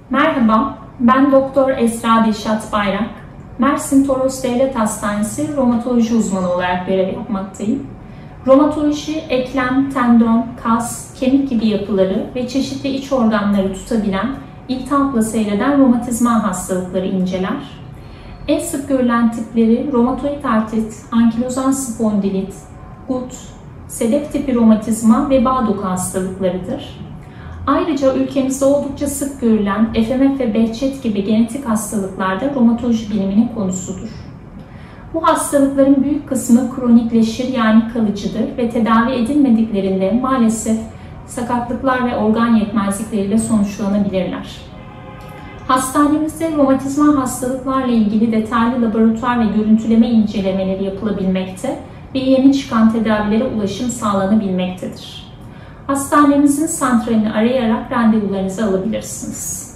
Merhaba, ben Doktor Esra Dilşat Bayrak. Mersin Toros Devlet Hastanesi romatoloji uzmanı olarak görev yapmaktayım. Romatoloji, eklem, tendon, kas, kemik gibi yapıları ve çeşitli iç organları tutabilen, iltihapla seyreden romatizma hastalıkları inceler. En sık görülen tipleri romatoid artrit, ankilozan spondilit, gut, sedef tipi romatizma ve bağ doku hastalıklarıdır. Ayrıca ülkemizde oldukça sık görülen FMF ve Behçet gibi genetik hastalıklar da romatoloji biliminin konusudur. Bu hastalıkların büyük kısmı kronikleşir yani kalıcıdır ve tedavi edilmediklerinde maalesef sakatlıklar ve organ yetmezlikleriyle sonuçlanabilirler. Hastanemizde romatizma hastalıklarla ilgili detaylı laboratuvar ve görüntüleme incelemeleri yapılabilmekte ve yeni çıkan tedavilere ulaşım sağlanabilmektedir. Hastanemizin santralini arayarak randevularınızı alabilirsiniz.